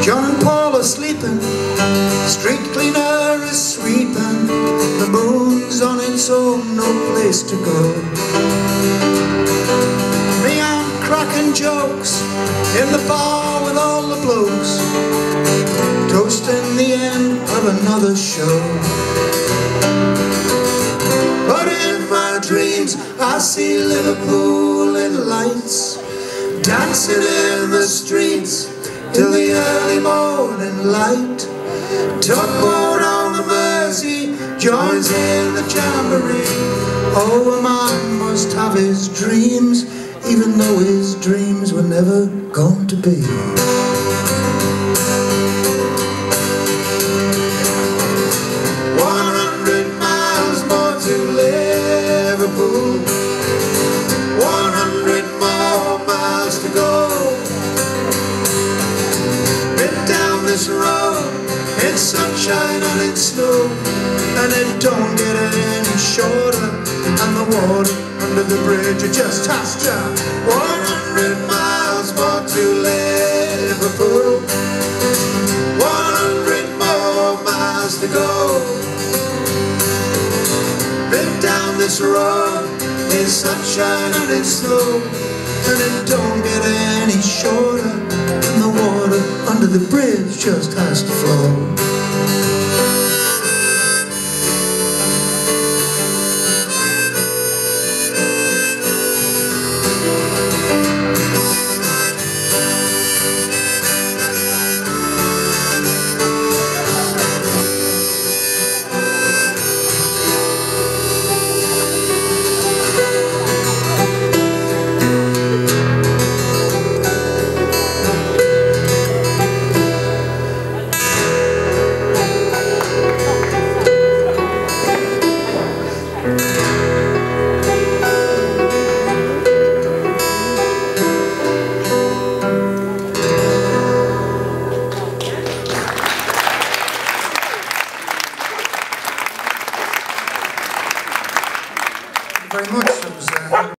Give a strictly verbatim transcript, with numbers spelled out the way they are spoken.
John and Paul are sleeping, street cleaner is sweeping, the moon's on its own, no place to go. Me, I'm cracking jokes in the bar with all the blokes, toasting the end of another show. But in my dreams I see Liverpool in lights, dancing in the streets till the early morning light. Tugboat on the Mersey joins in the jamboree. Oh, a man must have his dreams, even though his dreams were never going to be. One hundred miles more to Liverpool, one hundred more miles to go. This road, it's sunshine and it's snow, and it don't get any shorter, and the water under the bridge, it just has to. One hundred miles more to Liverpool, one hundred more miles to go. Been down this road, it's sunshine and it's snow, and it don't get any shorter, and the water under the bridge just has to flow. Very much. It was, uh